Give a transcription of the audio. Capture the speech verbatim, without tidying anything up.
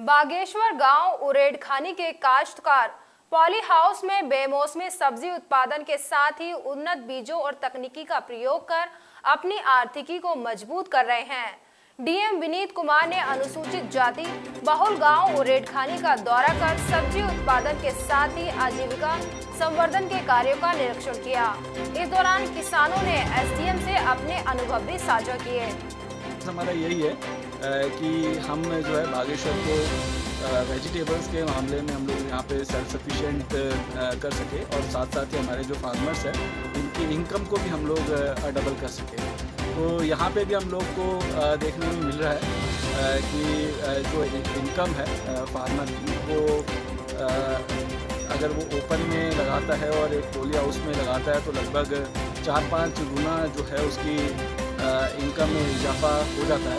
बागेश्वर गांव उरेडखानी के काश्तकार पॉली हाउस में बेमौसमी सब्जी उत्पादन के साथ ही उन्नत बीजों और तकनीकी का प्रयोग कर अपनी आर्थिकी को मजबूत कर रहे हैं। डीएम विनीत कुमार ने अनुसूचित जाति बहुल गांव उरेडखानी का दौरा कर सब्जी उत्पादन के साथ ही आजीविका संवर्धन के कार्यों का निरीक्षण किया। इस दौरान किसानों ने एसडीएम से अपने अनुभव भी साझा किए। हमारा यही है कि हम जो है बागेश्वर को वेजिटेबल्स के मामले में हम लोग यहाँ पे सेल्फ सफिशिएंट कर सके और साथ साथ ही हमारे जो फार्मर्स हैं उनकी इनकम को भी हम लोग डबल कर सके। तो यहाँ पे भी हम लोग को देखने में मिल रहा है कि जो इनकम है फार्मर की वो अगर वो ओपन में लगाता है और एक पॉली हाउस में लगाता है तो लगभग चार पाँच गुना जो है उसकी इनकम में इजाफा हो जाता है।